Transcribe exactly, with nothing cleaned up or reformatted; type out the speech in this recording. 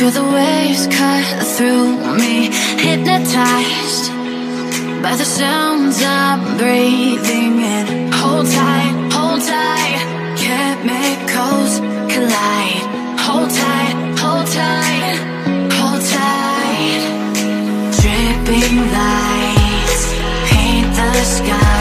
Feel the waves cut through me, hypnotized by the sounds I'm breathing in. Hold tight, hold tight, chemicals collide. Hold tight, hold tight, hold tight. Dripping lights paint the sky.